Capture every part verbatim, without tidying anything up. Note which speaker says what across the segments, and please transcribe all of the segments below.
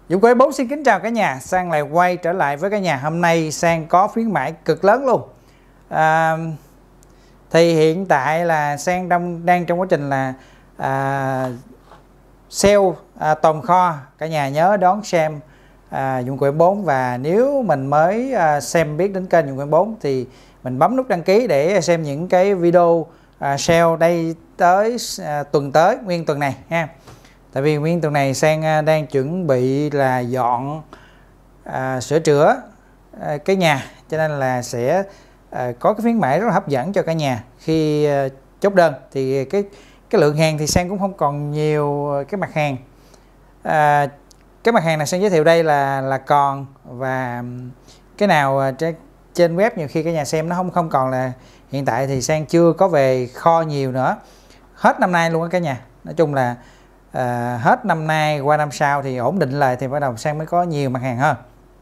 Speaker 1: Dũng Quế bốn xin kính chào cả nhà. Sang lại quay trở lại với cả nhà. Hôm nay Sang có khuyến mãi cực lớn luôn. à, Thì hiện tại là Sang đang, đang trong quá trình là à, sale à, tồn kho. Cả nhà nhớ đón xem à, Dũng Quế bốn. Và nếu mình mới à, xem biết đến kênh Dũng Quế bốn thì mình bấm nút đăng ký để xem những cái video à, sale đây tới à, tuần tới, nguyên tuần này ha. Tại vì nguyên tuần này Sang đang chuẩn bị là dọn à, sửa chữa à, cái nhà, cho nên là sẽ à, có cái khuyến mãi rất là hấp dẫn cho cả nhà khi à, chốt đơn. Thì cái cái lượng hàng thì Sang cũng không còn nhiều cái mặt hàng. à, cái mặt hàng này Sang giới thiệu đây là là còn, và cái nào trên trên web nhiều khi cả nhà xem nó không không còn, là hiện tại thì Sang chưa có về kho nhiều nữa, hết năm nay luôn á cả nhà. Nói chung là À, hết năm nay qua năm sau thì ổn định lại thì bắt đầu Sang mới có nhiều mặt hàng hơn.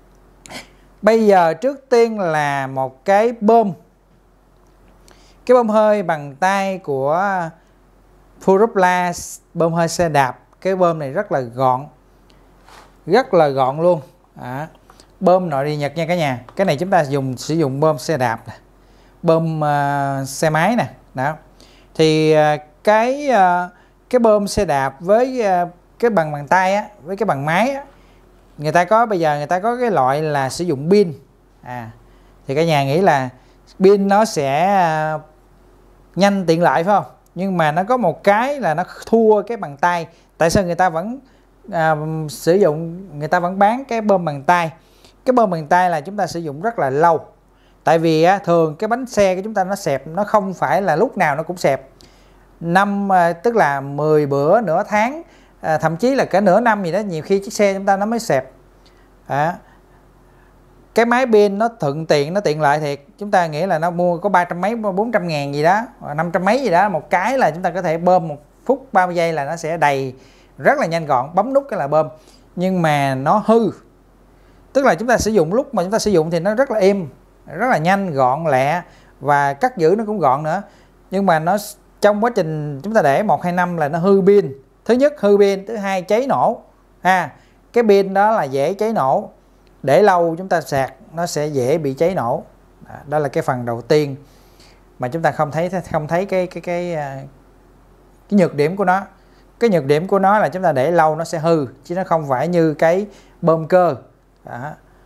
Speaker 1: Bây giờ trước tiên là một cái bơm, cái bơm hơi bằng tay của Furubla, bơm hơi xe đạp. Cái bơm này rất là gọn, rất là gọn luôn. à, Bơm nội địa Nhật nha cả nhà. Cái này chúng ta dùng sử dụng bơm xe đạp, bơm uh, xe máy nè. Đó thì uh, cái uh, cái bơm xe đạp với uh, cái bằng bằng tay á, với cái bằng máy á, người ta có bây giờ người ta có cái loại là sử dụng pin. à thì cả nhà nghĩ là pin nó sẽ uh, nhanh tiện lợi phải không, nhưng mà nó có một cái là nó thua cái bằng tay. Tại sao người ta vẫn uh, sử dụng người ta vẫn bán cái bơm bằng tay? Cái bơm bằng tay là chúng ta sử dụng rất là lâu. Tại vì á, thường cái bánh xe của chúng ta nó xẹp, nó không phải là lúc nào nó cũng xẹp. Năm tức là mười bữa, nửa tháng, à, thậm chí là cả nửa năm gì đó, nhiều khi chiếc xe chúng ta nó mới xẹp. à, Cái máy pin nó thuận tiện, nó tiện lợi thiệt. Chúng ta nghĩ là nó mua có ba trăm mấy, bốn trăm ngàn gì đó, năm trăm mấy gì đó, một cái là chúng ta có thể bơm một phút ba mươi giây là nó sẽ đầy, rất là nhanh gọn, bấm nút cái là bơm. Nhưng mà nó hư, tức là chúng ta sử dụng, lúc mà chúng ta sử dụng thì nó rất là êm, rất là nhanh, gọn, lẹ, và cất giữ nó cũng gọn nữa. Nhưng mà nó trong quá trình chúng ta để một hai năm là nó hư pin. Thứ nhất hư pin, thứ hai cháy nổ. ha Cái pin đó là dễ cháy nổ, để lâu chúng ta sạc nó sẽ dễ bị cháy nổ. Đó, đó là cái phần đầu tiên mà chúng ta không thấy không thấy cái cái cái cái nhược điểm của nó. Cái nhược điểm của nó là chúng ta để lâu nó sẽ hư, chứ nó không phải như cái bơm cơ. Đó.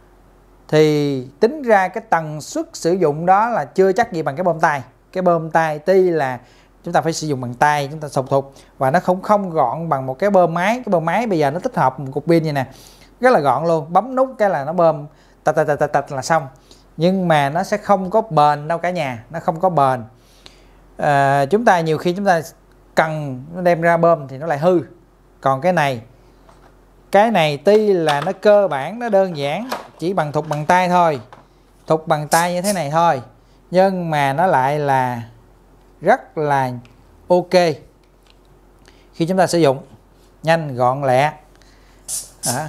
Speaker 1: Thì tính ra cái tần suất sử dụng đó là chưa chắc gì bằng cái bơm tay. Cái bơm tay tuy là chúng ta phải sử dụng bằng tay, chúng ta sục thục, và nó không không gọn bằng một cái bơm máy. Cái bơm máy bây giờ nó tích hợp một cục pin như nè, rất là gọn luôn, bấm nút cái là nó bơm tạch tạch tạch tạch là xong. Nhưng mà nó sẽ không có bền đâu cả nhà, nó không có bền. à, Chúng ta nhiều khi chúng ta cần nó đem ra bơm thì nó lại hư. Còn cái này Cái này tuy là nó cơ bản, nó đơn giản, chỉ bằng thục bằng tay thôi, thục bằng tay như thế này thôi, nhưng mà nó lại là rất là ok khi chúng ta sử dụng, nhanh gọn lẹ. à,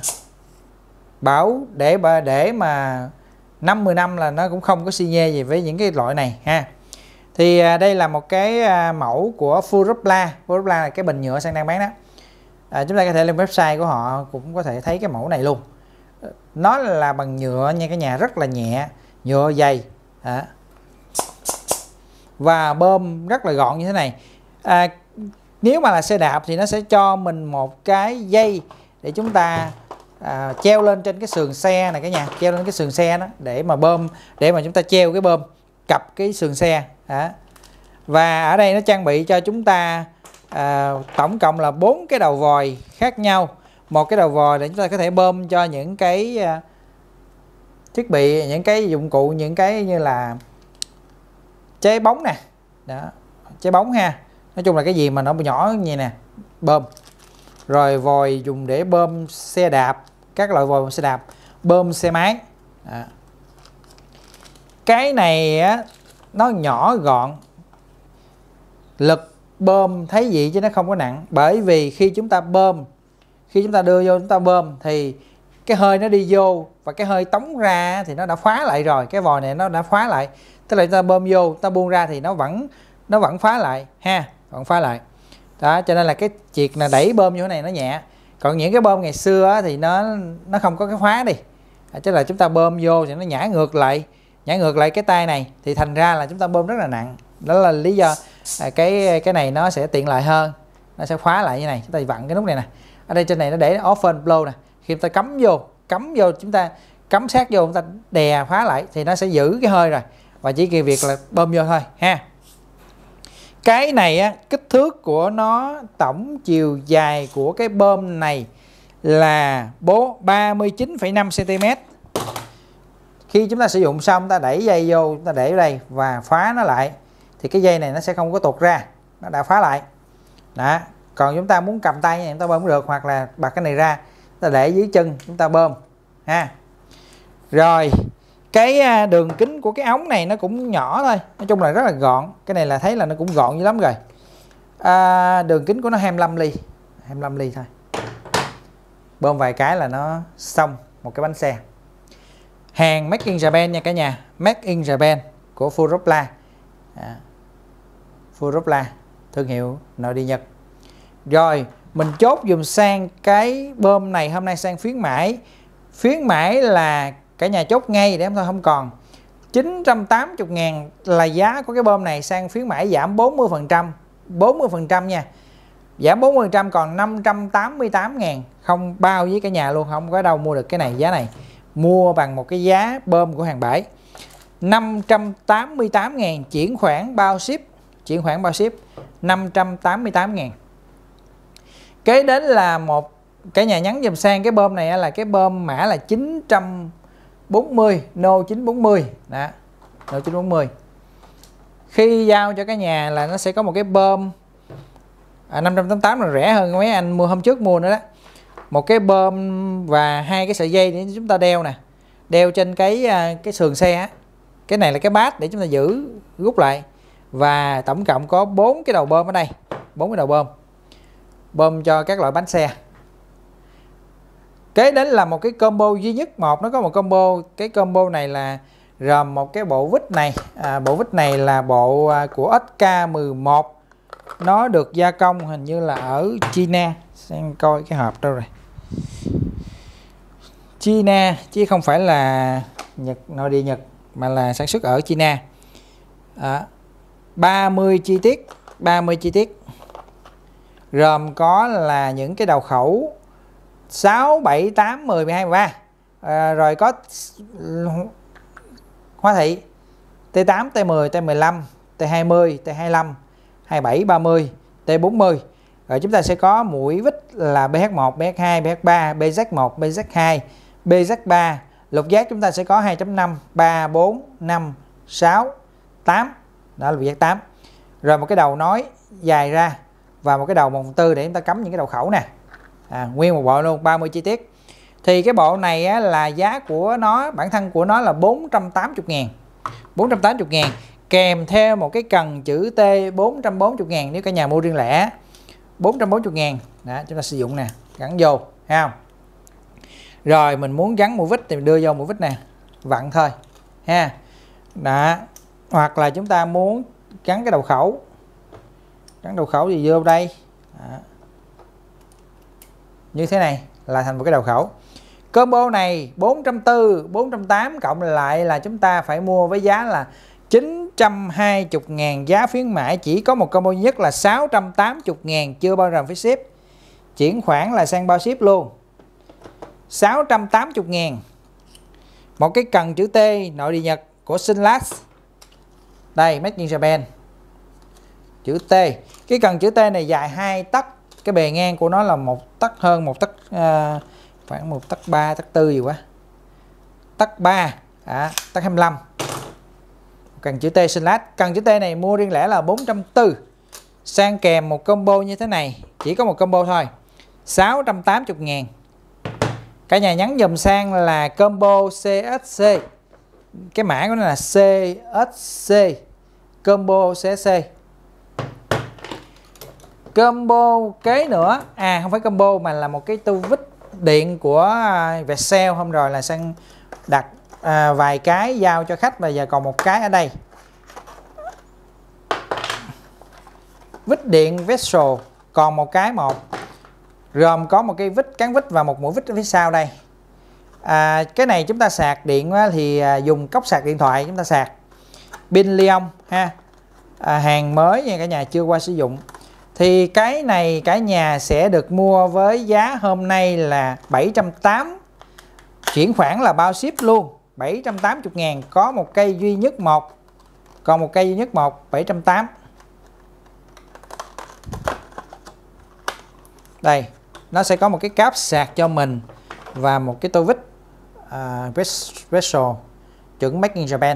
Speaker 1: Bảo để để mà năm mười năm là nó cũng không có xi nhê gì với những cái loại này ha. Thì à, đây là một cái à, mẫu của Furubla. Furubla là cái bình nhựa Sang đang bán đó. à, Chúng ta có thể lên website của họ cũng có thể thấy cái mẫu này luôn. Nó là bằng nhựa nha cả nhà, rất là nhẹ, nhựa dày. à. Và bơm rất là gọn như thế này. à, Nếu mà là xe đạp thì nó sẽ cho mình một cái dây để chúng ta à, treo lên trên cái sườn xe này cả nhà, treo lên cái sườn xe đó để mà bơm, để mà chúng ta treo cái bơm cặp cái sườn xe. đó. Và ở đây nó trang bị cho chúng ta à, tổng cộng là bốn cái đầu vòi khác nhau. Một cái đầu vòi để chúng ta có thể bơm cho những cái à, thiết bị, những cái dụng cụ, những cái như là chế bóng nè. Đó, chế bóng ha. Nói chung là cái gì mà nó nhỏ như nè, bơm. Rồi vòi dùng để bơm xe đạp, các loại vòi xe đạp, bơm xe máy. Đó. Cái này á, nó nhỏ gọn, lực bơm thấy vậy chứ nó không có nặng. Bởi vì khi chúng ta bơm, khi chúng ta đưa vô chúng ta bơm thì cái hơi nó đi vô và cái hơi tống ra thì nó đã khóa lại rồi. Cái vòi này nó đã khóa lại, tức là chúng ta bơm vô, ta buông ra thì nó vẫn nó vẫn khóa lại ha, vẫn khóa lại. Đó, cho nên là cái việc là đẩy bơm như thế này nó nhẹ. Còn những cái bơm ngày xưa á, thì nó nó không có cái khóa đi, à, tức là chúng ta bơm vô thì nó nhả ngược lại nhả ngược lại cái tay này, thì thành ra là chúng ta bơm rất là nặng. Đó là lý do à, cái cái này nó sẽ tiện lợi hơn, nó sẽ khóa lại như này. Chúng ta vặn cái nút này nè, ở đây trên này nó để open blow nè, khi chúng ta cắm vô cắm vô chúng ta cắm sát vô, chúng ta đè khóa lại thì nó sẽ giữ cái hơi rồi, và chỉ cái việc là bơm vô thôi ha. Cái này á, kích thước của nó, tổng chiều dài của cái bơm này là ba mươi chín phẩy năm xăng ti mét. Khi chúng ta sử dụng xong, ta đẩy dây vô, chúng ta để ở đây và khóa nó lại, thì cái dây này nó sẽ không có tuột ra, nó đã khóa lại. Đó. Còn chúng ta muốn cầm tay này, chúng ta bơm cũng được, hoặc là bật cái này ra, ta để dưới chân chúng ta bơm ha. Rồi cái đường kính của cái ống này nó cũng nhỏ thôi, nói chung là rất là gọn. Cái này là thấy là nó cũng gọn dữ lắm rồi. À, đường kính của nó hai mươi lăm ly, hai mươi lăm ly thôi. Bơm vài cái là nó xong một cái bánh xe. Hàng Made in Japan nha cả nhà, Made in Japan của Furopla. À, Furopla, thương hiệu nội địa Nhật. Rồi mình chốt dùm sang cái bơm này, hôm nay sang khuyến mãi. Khuyến mãi là cả nhà chốt ngay để thôi không còn. chín trăm tám mươi ngàn là giá của cái bơm này, sang khuyến mãi giảm bốn mươi phần trăm, bốn mươi phần trăm nha. Giảm bốn mươi phần trăm còn năm trăm tám mươi tám ngàn, không bao với cả nhà luôn, không có đâu mua được cái này giá này. Mua bằng một cái giá bơm của hàng bãi. năm trăm tám mươi tám ngàn chuyển khoản bao ship, chuyển khoản bao ship năm trăm tám mươi tám ngàn. Kế đến là một cả nhà nhắn dùm sang cái bơm này là cái bơm mã là chín trăm bốn mươi, no chín trăm bốn mươi. Đó, no chín trăm bốn mươi. Khi giao cho cả nhà là nó sẽ có một cái bơm à, năm trăm tám mươi tám là rẻ hơn mấy anh mua hôm trước mua nữa đó. Một cái bơm và hai cái sợi dây để chúng ta đeo nè, đeo trên cái cái sườn xe á. Cái này là cái bát để chúng ta giữ rút lại, và tổng cộng có bốn cái đầu bơm ở đây, bốn cái đầu bơm bơm cho các loại bánh xe. Kế đến là một cái combo duy nhất một, nó có một combo. Cái combo này là gồm một cái bộ vít này, à, bộ vít này là bộ à, của ét ca mười một, nó được gia công hình như là ở China. Xem coi cái hộp đâu rồi, China chứ không phải là Nhật, nội địa Nhật, mà là sản xuất ở China. À, ba mươi chi tiết, ba mươi chi tiết, gồm có là những cái đầu khẩu sáu, bảy, tám, mười, mười hai, mười ba, à, rồi có hóa thị T tám, T mười, T mười lăm, T hai mươi, T hai mươi lăm, hai mươi bảy, ba mươi, T bốn mươi. Rồi chúng ta sẽ có mũi vít là B H một, B H hai, B H ba, B Z một, B Z hai, B Z ba. Lục giác chúng ta sẽ có hai chấm năm, ba, bốn, năm, sáu, tám. Đó là lục giác tám. Rồi một cái đầu nối dài ra và một cái đầu một phần tư để chúng ta cắm những cái đầu khẩu nè. À, nguyên một bộ luôn, ba mươi chi tiết. Thì cái bộ này á, là giá của nó, bản thân của nó là bốn trăm tám mươi ngàn, bốn trăm tám mươi ngàn, kèm theo một cái cần chữ T bốn trăm bốn mươi ngàn nếu cả nhà mua riêng lẻ, bốn trăm bốn mươi ngàn. Đó, chúng ta sử dụng nè, gắn vô, thấy không? Rồi mình muốn gắn mũi vít thì mình đưa vô mũi vít nè, vặn thôi ha. Đó, hoặc là chúng ta muốn gắn cái đầu khẩu, gắn đầu khẩu thì vô đây. Đó, như thế này là thành một cái đầu khẩu. Combo này bốn trăm bốn mươi, bốn trăm tám mươi cộng lại là chúng ta phải mua với giá là chín trăm hai mươi ngàn. Giá khuyến mãi chỉ có một combo nhất là sáu trăm tám mươi ngàn, chưa bao gồm phí ship. Chuyển khoản là sang bao ship luôn, sáu trăm tám mươi ngàn. Một cái cần chữ T nội địa Nhật của Sinlast. Đây, Made in Japan, chữ T. Cái cần chữ T này dài hai tấc, cái bề ngang của nó là một tấc hơn, một tấc à, khoảng một tấc ba, tấc tư gì quá, tấc ba, à, tấc hai mươi lăm. Cần chữ T Sinlast. Cần chữ T này mua riêng lẻ là bốn trăm bốn mươi, sang kèm một combo như thế này, chỉ có một combo thôi, sáu trăm tám mươi ngàn. Cả nhà nhắn dùm sang là combo xê ét xê, cái mã của nó là xê ét xê, combo xê ét xê. Combo kế nữa, à không phải combo mà là một cái tu vít điện của Vietcell. Hôm rồi là sang đặt à, vài cái giao cho khách, bây giờ còn một cái ở đây. Vít điện Vessel còn một cái một. gồm có một cái vít, cán vít và một mũi vít ở phía sau đây. À, cái này chúng ta sạc điện thì à, dùng cốc sạc điện thoại chúng ta sạc. Pin li-ion ha, à, hàng mới nha cả nhà, chưa qua sử dụng. Thì cái này cả nhà sẽ được mua với giá hôm nay là bảy trăm tám mươi, chuyển khoản là bao ship luôn, bảy trăm tám mươi ngàn, có một cây duy nhất một, còn một cây duy nhất một, bảy trăm tám mươi. Đây, nó sẽ có một cái cáp sạc cho mình và một cái tô vít uh, Vessel chuẩn Made in Japan.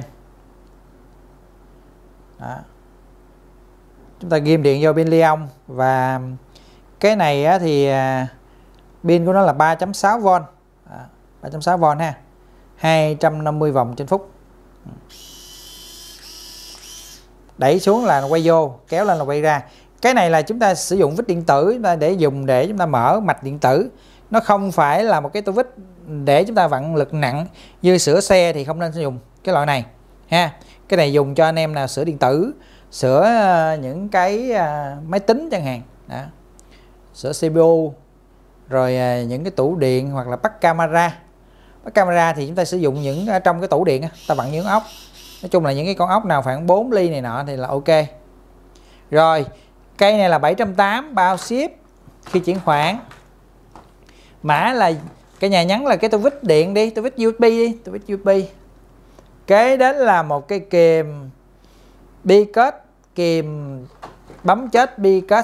Speaker 1: Đó. Chúng ta ghim điện vô pin li-ion, và cái này á, thì uh, pin của nó là ba phẩy sáu vôn, à, ba phẩy sáu vôn ha, hai trăm năm mươi vòng trên phút. Đẩy xuống là quay vô, kéo lên là quay ra. Cái này là chúng ta sử dụng vít điện tử để dùng để chúng ta mở mạch điện tử. Nó không phải là một cái tô vít để chúng ta vặn lực nặng như sửa xe, thì không nên sử dụng cái loại này ha. Cái này dùng cho anh em nào sửa điện tử, sửa những cái máy tính chẳng hạn. Đó. Sửa xê pê u, rồi những cái tủ điện, hoặc là bắt camera. Bắt camera thì chúng ta sử dụng những trong cái tủ điện, ta vặn những ốc. Nói chung là những cái con ốc nào khoảng bốn ly này nọ thì là ok. Rồi, cây này là bảy trăm tám mươi bao ship khi chuyển khoản. Mã là cái nhà nhắn là cái tô vít điện đi, tô vít u ét bê đi, tô vít u ét bê. Kế đến là một cái kìm Bicut, kìm bấm chết Bicut.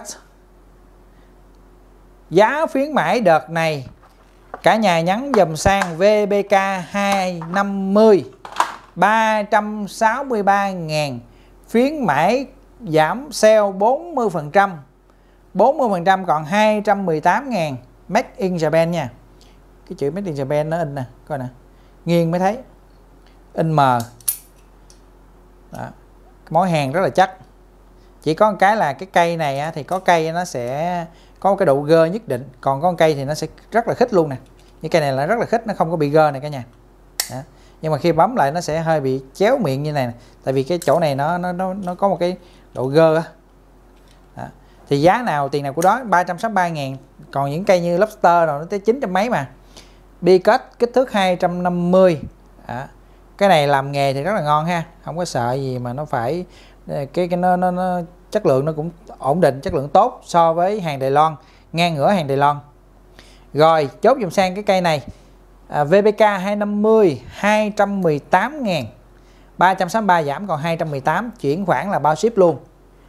Speaker 1: Giá khuyến mãi đợt này cả nhà nhắn dùm sang vê bê ca hai trăm năm mươi, ba trăm sáu mươi ba ngàn, khuyến mãi giảm sale bốn mươi phần trăm, bốn mươi phần trăm còn hai trăm mười tám ngàn, Made in Japan nha. Cái chữ Made in Japan nó in nè, coi nè, nghiêng mới thấy, in mờ. Đó. Mối hàng rất là chắc. Chỉ có một cái là cái cây này á, thì có cây nó sẽ có một cái độ gơ nhất định, còn có một cây thì nó sẽ rất là khít luôn nè. Như cây này là rất là khít, nó không có bị gơ này cả nhà. Đó. Nhưng mà khi bấm lại nó sẽ hơi bị chéo miệng như này nè, tại vì cái chỗ này nó nó nó, nó có một cái độ gơ á. Đó. Thì giá nào tiền nào của đó, ba trăm sáu mươi ba ngàn. Còn những cây như Lobster rồi nó tới chín trăm mấy mà. Bicut kích thước hai trăm năm mươi. Đó. Cái này làm nghề thì rất là ngon ha, không có sợ gì mà nó phải cái cái nó, nó, nó chất lượng nó cũng ổn định, chất lượng tốt so với hàng Đài Loan, ngang ngửa hàng Đài Loan. Rồi chốt dùm sang cái cây này, à, vê bê ca hai trăm năm mươi, hai trăm mười tám ngàn, ba trăm sáu mươi ba giảm còn hai trăm mười tám, chuyển khoản là bao ship luôn.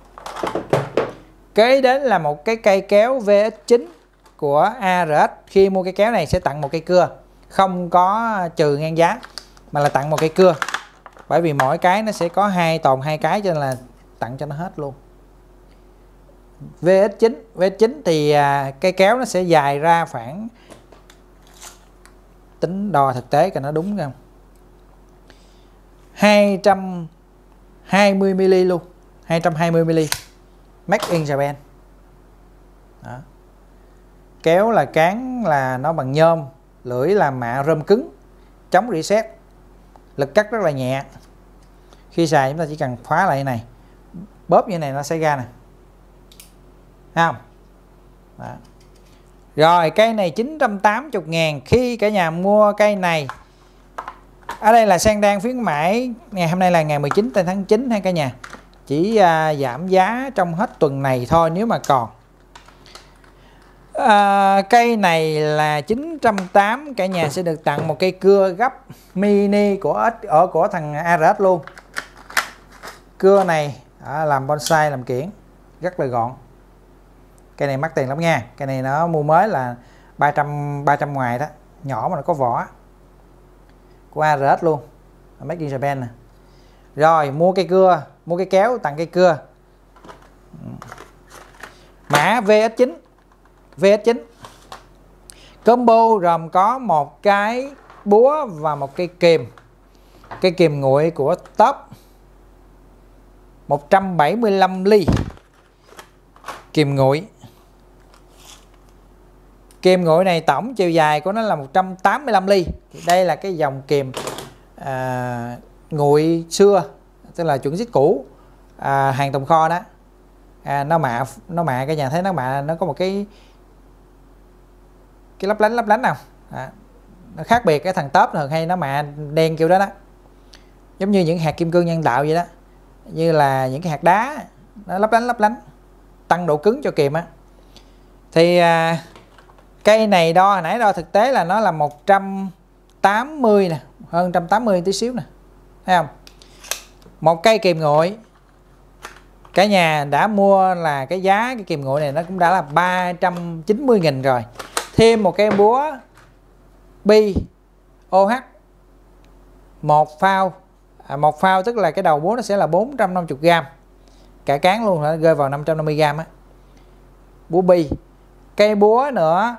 Speaker 1: Kế đến là một cái cây kéo vê ích chín của a rờ ét. Khi mua cây kéo này sẽ tặng một cây cưa, không có trừ ngang giá mà là tặng một cây cưa, bởi vì mỗi cái nó sẽ có hai tồn hai cái, cho nên là tặng cho nó hết luôn. vê ích chín, vê ích chín thì à, cây kéo nó sẽ dài ra khoảng, tính đo thực tế coi nó đúng không, hai trăm hai mươi mi li luôn, hai trăm hai mươi mi li, Made in Japan. Đó. Kéo là cán là nó bằng nhôm, lưỡi là mạ rơm cứng, chống reset, lực cắt rất là nhẹ. Khi xài chúng ta chỉ cần khóa lại này, bóp như này nó sẽ ra nè, thấy không? Đó. Rồi cây này chín trăm tám mươi ngàn. Khi cả nhà mua cây này, ở đây là Sang đang khuyến mãi, ngày hôm nay là ngày mười chín tháng chín ha cả nhà, chỉ à, giảm giá trong hết tuần này thôi nếu mà còn. À, cây này là chín trăm tám mươi, cả nhà sẽ được tặng một cây cưa gấp mini của ở của thằng a rờ ét luôn. Cưa này à, làm bonsai, làm kiển rất là gọn. Cây này mắc tiền lắm nha, cây này nó mua mới là ba trăm ngoài đó, nhỏ mà nó có vỏ, của a rờ ét luôn, Made in Japan nè. Rồi mua cây cưa, mua cây kéo tặng cây cưa, mã vê ích chín, vê ích chín combo gồm có một cái búa và một cây kìm, cây kìm nguội của Top, một trăm bảy mươi lăm ly kìm nguội. Kìm nguội này tổng chiều dài của nó là một trăm tám mươi lăm ly. Đây là cái dòng kìm à, nguội xưa, tức là chuẩn zit cũ, à, hàng tồn kho đó. À, nó mạ, nó mạ cả nhà thấy nó mạ, nó có một cái cái lấp lánh lấp lánh nào. Đó. Nó khác biệt cái thằng tớp thường hay nó mạ đen kiểu đó đó, giống như những hạt kim cương nhân tạo vậy đó, như là những cái hạt đá nó lấp lánh lấp lánh tăng độ cứng cho kìm á. Thì à, cây này đo hồi nãy đo thực tế là nó là một trăm tám mươi nè, hơn một trăm tám mươi tí xíu nè, thấy không? Một cây kìm nguội cả nhà đã mua là cái giá cái kìm nguội này nó cũng đã là ba trăm chín mươi nghìn rồi, thêm một cây búa bi ô hát một phao, à, một phao tức là cái đầu búa nó sẽ là bốn trăm năm mươi gram, cả cán luôn, nó rơi vào năm trăm năm mươi gram á, búa bi, cây búa nữa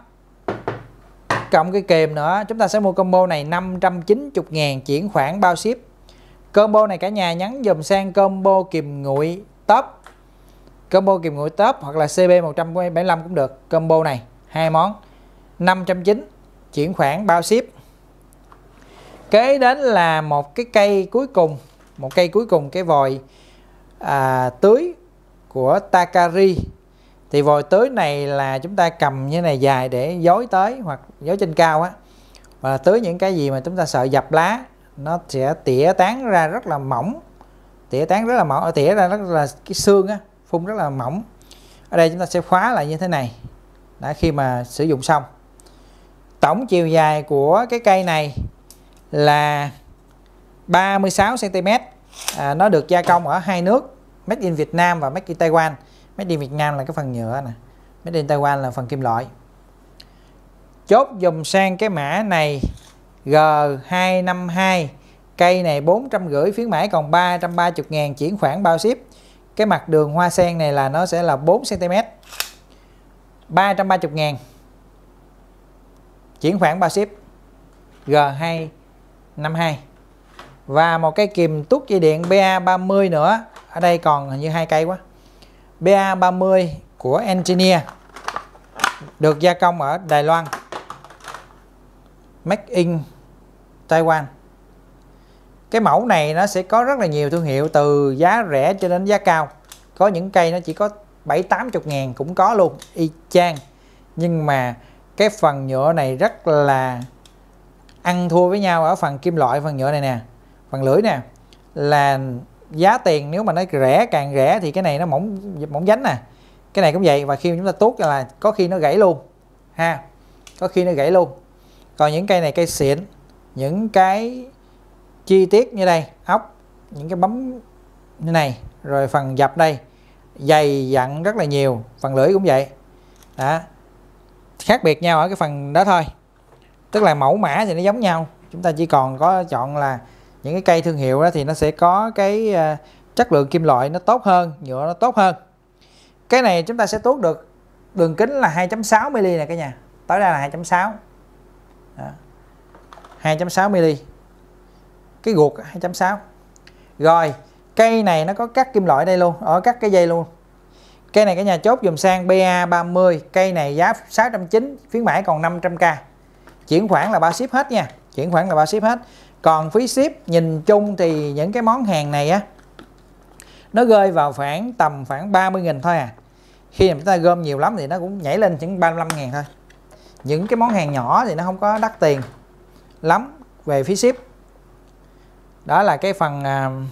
Speaker 1: cộng cái kìm nữa, chúng ta sẽ mua combo này năm trăm chín mươi ngàn chuyển khoản bao ship. Combo này cả nhà nhắn dùm sang combo kìm nguội top, combo kìm nguội top hoặc là xê bê một trăm bảy mươi lăm cũng được. Combo này hai món năm trăm chín mươi chuyển khoản bao ship. Kế đến là một cái cây cuối cùng, một cây cuối cùng cái vòi à, tưới của Takari. Thì vòi tưới này là chúng ta cầm như này dài để dối tới hoặc dối trên cao á, và tưới những cái gì mà chúng ta sợ dập lá, nó sẽ tỉa tán ra rất là mỏng, tỉa tán rất là mỏng, tỉa ra rất là cái xương á, phun rất là mỏng. Ở đây chúng ta sẽ khóa lại như thế này đã khi mà sử dụng xong. Tổng chiều dài của cái cây này là ba mươi sáu xăng ti mét, à, nó được gia công ở hai nước, Made in Việt Nam và Made in Taiwan. Made in Việt Nam là cái phần nhựa nè, Made in Taiwan là phần kim loại. Chốt dùm sang cái mã này G hai năm hai, cây này bốn trăm rưỡi, khuyến mãi còn ba trăm ba mươi ngàn chuyển khoản bao ship. Cái mặt đường hoa sen này là nó sẽ là bốn xăng ti mét, ba trăm ba mươi ngàn chuyển khoản bao ship. G hai năm hai. Và một cái kìm tút dây điện B A ba mươi nữa, ở đây còn hình như hai cây quá. B A ba mươi của Engineer, được gia công ở Đài Loan, Made in Taiwan. Cái mẫu này nó sẽ có rất là nhiều thương hiệu, từ giá rẻ cho đến giá cao. Có những cây nó chỉ có bảy tám mươi ngàn cũng có luôn, y chang. Nhưng mà cái phần nhựa này rất là ăn thua với nhau ở phần kim loại. Phần nhựa này nè, phần lưỡi nè, là giá tiền nếu mà nó rẻ, càng rẻ thì cái này nó mỏng mỏng dánh nè, cái này cũng vậy. Và khi chúng ta tuốt là có khi nó gãy luôn ha, có khi nó gãy luôn. Còn những cây này cây xịn, những cái chi tiết như đây, ốc, những cái bấm như này, rồi phần dập đây dày dặn rất là nhiều, phần lưỡi cũng vậy đó. Khác biệt nhau ở cái phần đó thôi, tức là mẫu mã thì nó giống nhau, chúng ta chỉ còn có chọn là những cái cây thương hiệu đó thì nó sẽ có cái uh, chất lượng kim loại nó tốt hơn, nhựa nó tốt hơn. Cái này chúng ta sẽ tuốt được đường kính là hai chấm sáu mi li lô mét nè cả nhà, tối đa là hai chấm sáu, hai chấm sáu mi li lô mét, cái guộc hai chấm sáu. Rồi cây này nó có cắt kim loại đây luôn, ở cắt cái dây luôn. Cây này cả nhà chốt dùm sang B A ba mươi, cây này giá sáu trăm chín mươi, khuyến mãi còn năm trăm k, chuyển khoản là bao ship hết nha, chuyển khoản là bao ship hết. Còn phí ship nhìn chung thì những cái món hàng này á, nó rơi vào khoảng tầm khoảng ba mươi nghìn thôi à. Khi mà chúng ta gom nhiều lắm thì nó cũng nhảy lên chừng ba mươi lăm ngàn thôi. Những cái món hàng nhỏ thì nó không có đắt tiền lắm về phí ship. Đó là cái phần uh,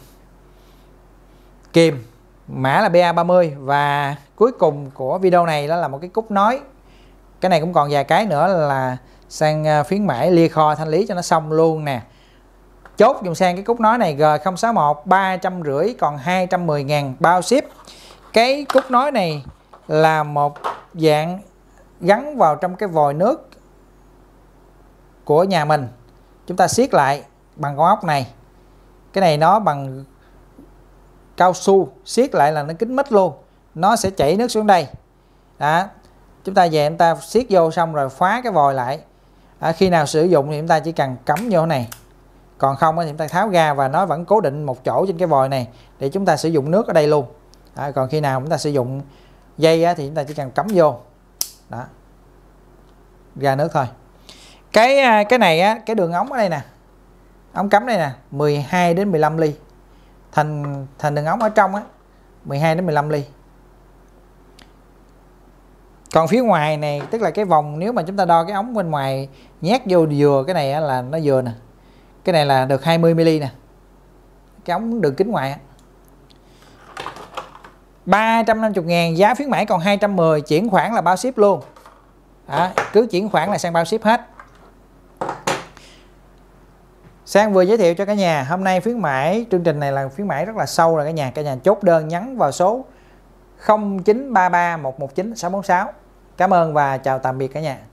Speaker 1: kìm mã là B A ba mươi. Và cuối cùng của video này đó là một cái cúc nối. Cái này cũng còn vài cái nữa là sang uh, khuyến mãi lia kho thanh lý cho nó xong luôn nè. Chốt dùng sang cái cúc nối này G không sáu một, ba trăm rưỡi còn hai trăm mười ngàn bao ship. Cái cúc nối này là một dạng gắn vào trong cái vòi nước của nhà mình. Chúng ta siết lại bằng con ốc này. Cái này nó bằng cao su, siết lại là nó kín mít luôn, nó sẽ chảy nước xuống đây đó. Chúng ta về chúng ta siết vô xong rồi khóa cái vòi lại. À, khi nào sử dụng thì chúng ta chỉ cần cắm vô này, còn không thì chúng ta tháo ra và nó vẫn cố định một chỗ trên cái vòi này để chúng ta sử dụng nước ở đây luôn. À, còn khi nào chúng ta sử dụng dây á, thì chúng ta chỉ cần cắm vô đó, ra nước thôi. Cái cái này á, cái đường ống ở đây nè, ống cắm đây nè, mười hai đến mười lăm ly, thành thành đường ống ở trong á, mười hai đến mười lăm ly. Còn phía ngoài này tức là cái vòng, nếu mà chúng ta đo cái ống bên ngoài nhét vô vừa cái này là nó vừa nè, cái này là được hai mươi mi li nè, cái ống đường kính ngoài. Ba trăm năm mươi ngàn, giá khuyến mãi còn hai trăm mười, chuyển khoản là bao ship luôn. Đó, cứ chuyển khoản là Sang bao ship hết. Sang vừa giới thiệu cho cả nhà, hôm nay khuyến mãi chương trình này là khuyến mãi rất là sâu rồi cả nhà. Cả nhà chốt đơn nhắn vào số không chín ba ba một một chín sáu bốn sáu. Cảm ơn và chào tạm biệt cả nhà.